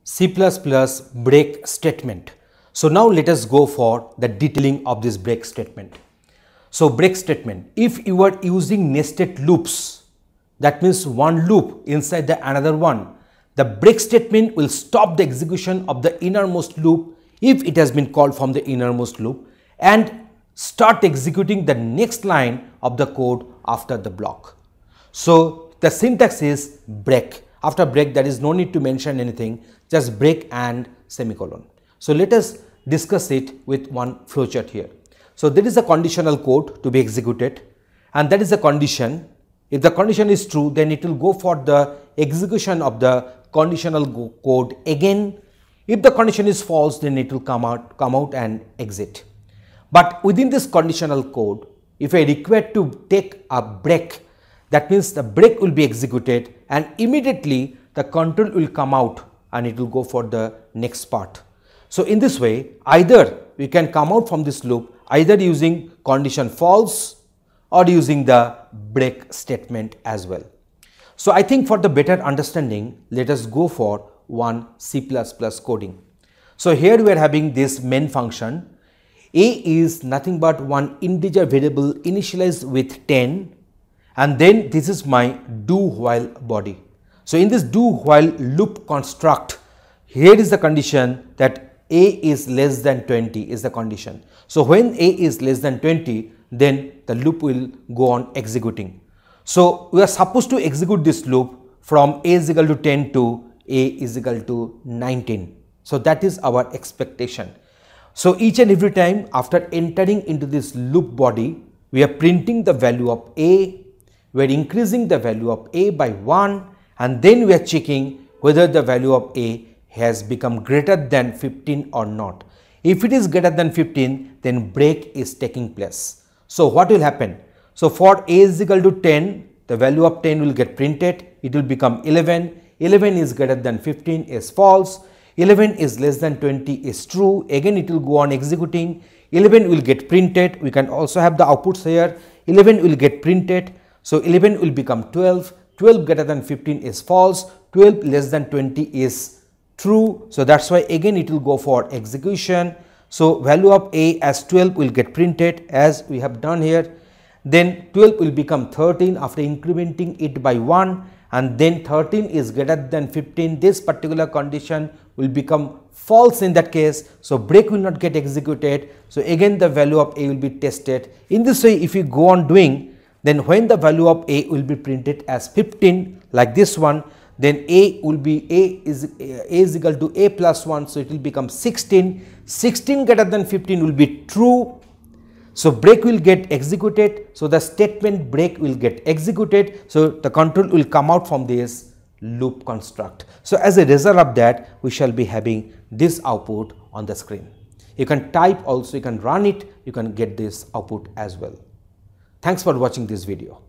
C++ break statement. So now let us go for the detailing of this break statement. So break statement, if you are using nested loops, that means one loop inside the another one, the break statement will stop the execution of the innermost loop if it has been called from the innermost loop and start executing the next line of the code after the block. So the syntax is break. After break, there is no need to mention anything, just break and semicolon. So let us discuss it with one flowchart here. So there is a conditional code to be executed, and that is a condition. If the condition is true, then it will go for the execution of the conditional code again. If the condition is false, then it will come out and exit. But within this conditional code, if I require to take a break, that means the break will be executed and immediately the control will come out and it will go for the next part. So in this way, either we can come out from this loop either using condition false or using the break statement as well. So I think for the better understanding, let us go for one C++ coding. So here we are having this main function. A is nothing but one integer variable initialized with 10, and then this is my do while body. So in this do while loop construct, here is the condition that A is less than 20 is the condition. So when A is less than 20, then the loop will go on executing. So we are supposed to execute this loop from A is equal to 10 to A is equal to 19. So that is our expectation. So each and every time after entering into this loop body, we are printing the value of A, we are increasing the value of A by 1, and then we are checking whether the value of A has become greater than 15 or not. If it is greater than 15, then break is taking place. So what will happen? So for A is equal to 10, the value of 10 will get printed, it will become 11, 11 is greater than 15 is false, 11 is less than 20 is true, again it will go on executing, 11 will get printed, we can also have the outputs here, 11 will get printed, so 11 will become 12, 12 greater than 15 is false, 12 less than 20 is true, so that's why again it will go for execution. So value of A as 12 will get printed as we have done here, then 12 will become 13 after incrementing it by 1, and then 13 is greater than 15, this particular condition will become false in that case, so break will not get executed, so again the value of A will be tested. In this way, if you go on doing, then when the value of A will be printed as 15 like this one, then A is equal to A plus 1, so it will become 16, 16 greater than 15 will be true, so break will get executed, so the statement break will get executed, so the control will come out from this loop construct. So as a result of that, we shall be having this output on the screen. You can type also, you can run it, you can get this output as well. Thanks for watching this video.